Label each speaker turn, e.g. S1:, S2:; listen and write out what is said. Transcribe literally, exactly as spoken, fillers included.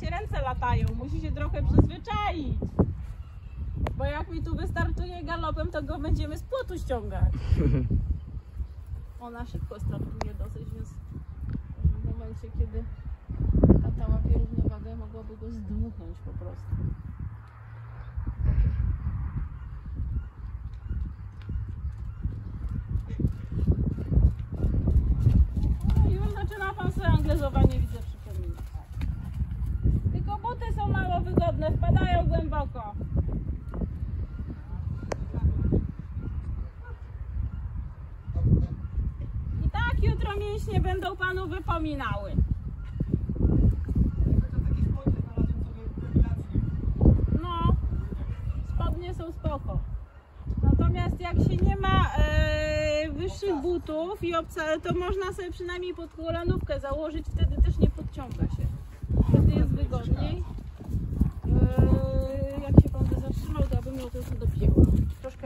S1: cię ręce latają, musi się trochę przyzwyczaić. Bo jak mi tu wystartuje galopem, to go będziemy z płotu ściągać. Ona szybko startuje dosyć, więc w momencie, kiedy tata łapie równowagę, mogłaby go zdmuchnąć po prostu. No i już zaczyna pan sobie anglezowanie, widzę, przypominać. Tylko buty są mało wygodne, wpadają głęboko. I tak jutro mięśnie będą panu wypominały. No, spodnie są spoko. Natomiast jak się nie ma e, wyższych butów i obca, to można sobie przynajmniej pod kolanówkę założyć, wtedy też nie podciąga się. Wtedy jest wygodniej. E, jak się pan by zatrzymał, to ja bym ją tylko dopięła. Troszkę